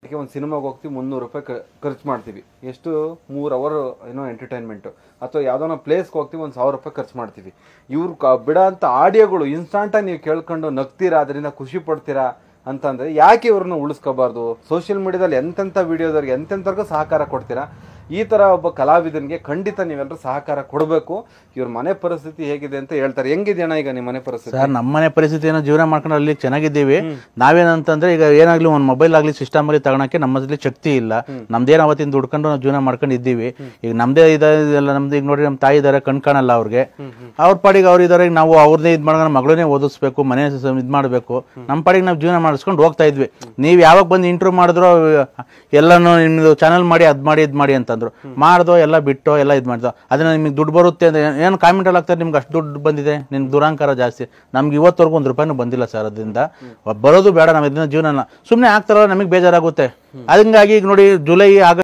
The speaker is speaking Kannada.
ಒಂದು ಸಿನಿಮಾಗೆ ಹೋಗ್ತೀವಿ 300 ರೂಪಾಯಿ ಖರ್ಚು ಮಾಡ್ತೀವಿ. ಎಷ್ಟು 3 ಅವರ್ ಏನೋ ಎಂಟರ್ಟೈನ್ಮೆಂಟು. ಅಥವಾ ಯಾವುದೋ ಪ್ಲೇಸ್ಗೆ ಹೋಗ್ತೀವಿ 1000 ರೂಪಾಯಿ ಖರ್ಚು ಮಾಡ್ತೀವಿ. ಇವ್ರು ಬಿಡೋ ಅಂಥ ಆಡಿಯೋಗಳು ಇನ್ಸ್ಟಾಂಟಾಗಿ ನೀವು ಕೇಳ್ಕೊಂಡು ನಗ್ತೀರಾ, ಅದರಿಂದ ಖುಷಿ ಪಡ್ತೀರಾ ಅಂತಂದರೆ ಯಾಕೆ ಇವ್ರನ್ನ ಉಳಿಸ್ಕೋಬಾರ್ದು? ಸೋಷಿಯಲ್ ಮೀಡಿಯಾದಲ್ಲಿ ಎಂತೆಂಥ ವೀಡಿಯೋದವ್ರಿಗೆ ಎಂತೆಂಥವ್ರಿಗೂ ಸಹಕಾರ ಕೊಡ್ತೀರಾ. ಈ ಥರ ಒಬ್ಬ ಕಲಾವಿದನಿಗೆ ಖಂಡಿತ ನೀವೆಲ್ಲರೂ ಸಹಕಾರ ಕೊಡಬೇಕು. ಇವ್ರ ಮನೆ ಪರಿಸ್ಥಿತಿ ಹೇಗಿದೆ ಅಂತ ಹೇಳ್ತಾರೆ. ಹೆಂಗಿದೆ ಅಣ್ಣ ಈಗ ನಿಮ್ಮ ಮನೆ ಪರಿಸ್ಥಿತಿ? ಸರ್, ನಮ್ಮ ಮನೆ ಪರಿಸ್ಥಿತಿ ಏನೋ ಜೀವನ ಮಾಡ್ಕೊಂಡು ಅಲ್ಲಿ ಚೆನ್ನಾಗಿದ್ದೀವಿ. ನಾವೇನಂತಂದ್ರೆ ಈಗ ಏನಾಗ್ಲಿ ಒಂದು ಮೊಬೈಲ್ ಆಗಲಿ ಸಿಸ್ಟಮ್ ಆಗಲಿ ತಗೊಳಕ್ಕೆ ನಮ್ಮಲ್ಲಿ ಶಕ್ತಿ ಇಲ್ಲ. ನಮ್ದೇನು ಅವತ್ತಿಂದ ದುಡ್ಕೊಂಡು ನಾವು ಜೀವನ ಮಾಡ್ಕೊಂಡು ಇದ್ದೀವಿ. ಈಗ ನಮ್ದೇ ಇದೆಲ್ಲ ನಮ್ದು. ಈಗ ನೋಡಿ, ನಮ್ಮ ತಾಯಿ ಇದಾರೆ, ಕಣ್ ಕಾಣಲ್ಲ ಅವ್ರಿಗೆ. ಅವ್ರ ಪಾಡಿಗೆ ಅವ್ರು ಇದಾರೆ. ನಾವು ಅವ್ರನ್ನೇ ಇದು ಮಾಡ್ಕೊಂಡು ಮಗಳನ್ನೇ ಓದಿಸ್ಬೇಕು, ಮನೆ ಇದು ಮಾಡಬೇಕು. ನಮ್ಮ ಪಾಡಿಗೆ ನಾವು ಜೀವನ ಮಾಡಿಸ್ಕೊಂಡು ಹೋಗ್ತಾ ಇದ್ವಿ. ನೀವು ಯಾವಾಗ ಬಂದು ಇಂಟರ್ವ್ಯೂ ಮಾಡಿದ್ರು ಎಲ್ಲಾನು ನಿಮ್ದು ಚಾನಲ್ ಮಾಡಿ ಅದ್ ಮಾಡಿ ಇದ್ ಮಾಡಿ ಅಂತಂದ್ರು. ಮಾಡ್ದೋ ಎಲ್ಲ ಬಿಟ್ಟೋ ಎಲ್ಲ ಇದು ಮಾಡ್ದೋ. ಅದನ್ನ ನಿಮ್ಗೆ ದುಡ್ಡು ಬರುತ್ತೆ ಅಂತ ಏನು ಕಾಮೆಂಟ್ ಅಲ್ಲಿ ಆಗ್ತಾರೆ, ನಿಮ್ಗೆ ಅಷ್ಟು ದುಡ್ಡು ಬಂದಿದೆ, ನಿಮ್ ದುರಾಂಕಾರ ಜಾಸ್ತಿ. ನಮ್ಗೆ ಇವತ್ತವರೆಗೂ 1 ರೂಪಾಯಿನೂ ಬಂದಿಲ್ಲ ಸರ್. ಅದರಿಂದ ಬರೋದು ಬೇಡ. ನಾವು ಇದನ್ನ ಜೀವನ ಸುಮ್ಮನೆ ಆಗ್ತಾರಲ್ಲ, ನಮಗೆ ಬೇಜಾರಾಗುತ್ತೆ. ಹಂಗಾಗಿ ಈಗ ನೋಡಿ, ಜುಲೈ ಆಗಸ್ಟ್